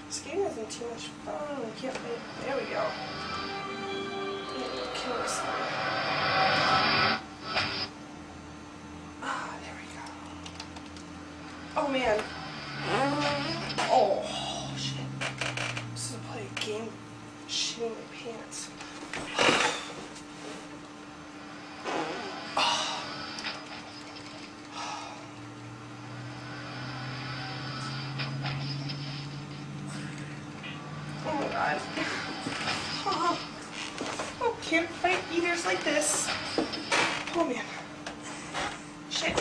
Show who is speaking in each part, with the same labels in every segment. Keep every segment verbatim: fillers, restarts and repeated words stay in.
Speaker 1: Skating isn't too much fun. I can't wait. There we go. Kill ourselves. Ah, there we go. Oh man. Oh shit. This is a play a game. Shitting my pants. Oh my god. Oh, oh, can't fight eaters like this. Oh man. Shit.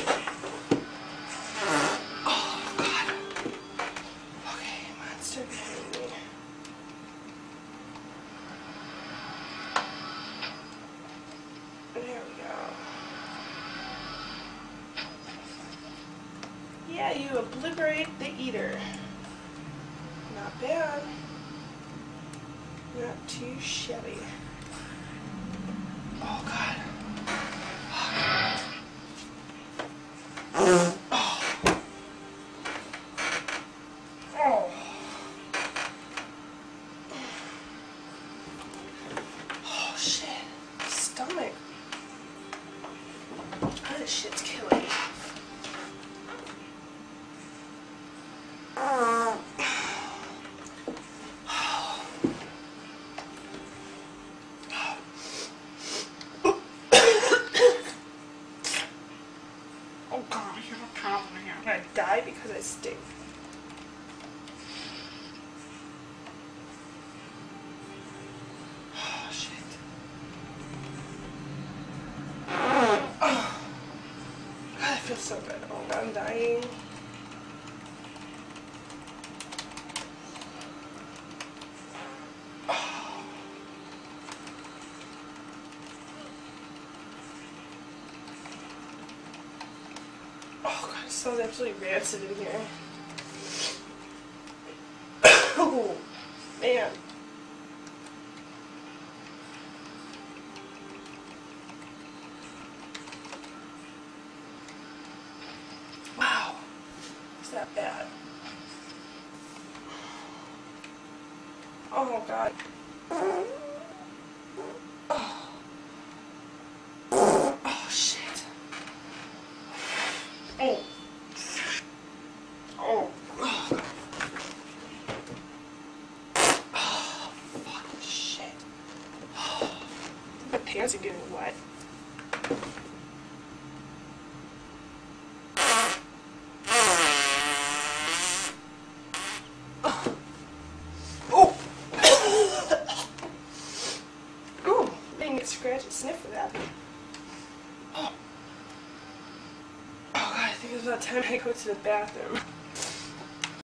Speaker 1: Oh god. Okay, monster behind me. There we go. Yeah, you obliterate the eater. Not bad. Not too shabby. Oh god. Oh. Oh. Oh shit. Stomach. Oh, this shit's killing me. Oh god, I have a problem here. I'm gonna die because I stink. Oh shit. Oh. God, I feel so good. Oh god, I'm dying. Oh god, it smells absolutely rancid in here. Oh man. Wow. Is that bad? Oh god. Oh. Oh shit. Oh. Oh. Oh. Oh, fucking shit. My pants are getting wet. Oh. Ooh, I didn't get scratch and sniff for that. Oh. Oh god, I think it's about time I go to the bathroom.